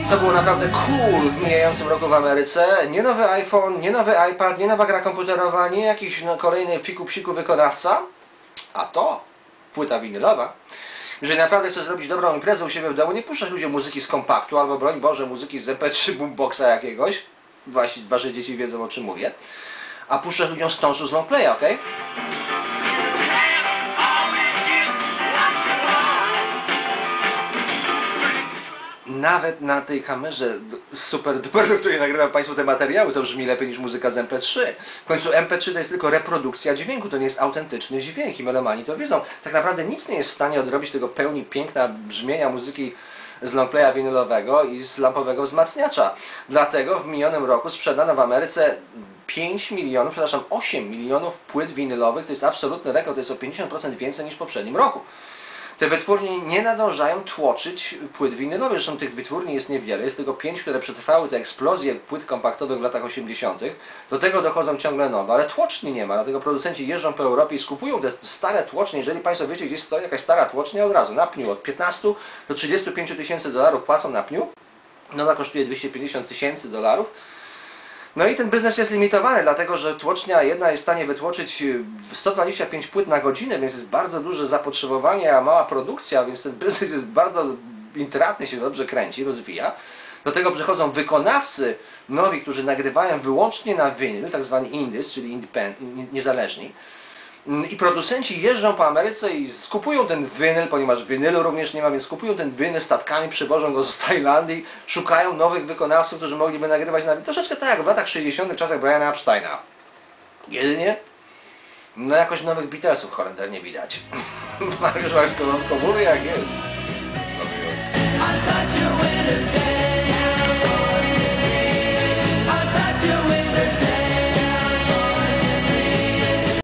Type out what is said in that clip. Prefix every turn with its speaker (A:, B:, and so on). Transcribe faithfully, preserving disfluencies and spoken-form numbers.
A: Co było naprawdę cool w mijającym roku w Ameryce? Nie nowy iPhone, nie nowy iPad, nie nowa gra komputerowa, nie jakiś no, kolejny fiku-psiku wykonawca, a to płyta winylowa. Jeżeli naprawdę chcesz zrobić dobrą imprezę u siebie w domu, nie puszczać ludziom muzyki z kompaktu, albo broń Boże muzyki z em pe trzy boomboxa jakiegoś, Wasi, wasze dzieci wiedzą, o czym mówię, a puszczasz ludziom stążu z longplaya, ok? Nawet na tej kamerze super duper, do której nagrywam Państwu te materiały, to brzmi lepiej niż muzyka z em pe trzy. W końcu em pe trzy to jest tylko reprodukcja dźwięku, to nie jest autentyczny dźwięk i melomani to wiedzą. Tak naprawdę nic nie jest w stanie odrobić tego pełni piękna brzmienia muzyki z longplaya winylowego i z lampowego wzmacniacza. Dlatego w minionym roku sprzedano w Ameryce pięć milionów, przepraszam, osiem milionów płyt winylowych, to jest absolutny rekord, to jest o pięćdziesiąt procent więcej niż w poprzednim roku. Te wytwórnie nie nadążają tłoczyć płyt winylowych, zresztą tych wytwórni jest niewiele, jest tylko pięć, które przetrwały tę eksplozję płyt kompaktowych w latach osiemdziesiątych. Do tego dochodzą ciągle nowe, ale tłoczni nie ma, dlatego producenci jeżdżą po Europie i skupują te stare tłocznie. Jeżeli Państwo wiecie, gdzieś stoi jakaś stara tłocznia, od razu na pniu, od piętnastu do trzydziestu pięciu tysięcy dolarów płacą na pniu, nowa kosztuje dwieście pięćdziesiąt tysięcy dolarów. No i ten biznes jest limitowany, dlatego że tłocznia jedna jest w stanie wytłoczyć sto dwadzieścia pięć płyt na godzinę, więc jest bardzo duże zapotrzebowanie, a mała produkcja, więc ten biznes jest bardzo intratny, się dobrze kręci, rozwija. Do tego przychodzą wykonawcy nowi, którzy nagrywają wyłącznie na winyl, tak zwani indies, czyli niezależni. I producenci jeżdżą po Ameryce i skupują ten winyl, ponieważ winylu również nie ma, więc skupują ten winyl statkami, przywożą go z Tajlandii, szukają nowych wykonawców, którzy mogliby nagrywać na winyl. Troszeczkę tak jak w latach sześćdziesiątych czasach Briana Epsteina. Jedynie no jakoś nowych Beatlesów Holender nie widać. Mariusz Łaskołowko mówi jak jest.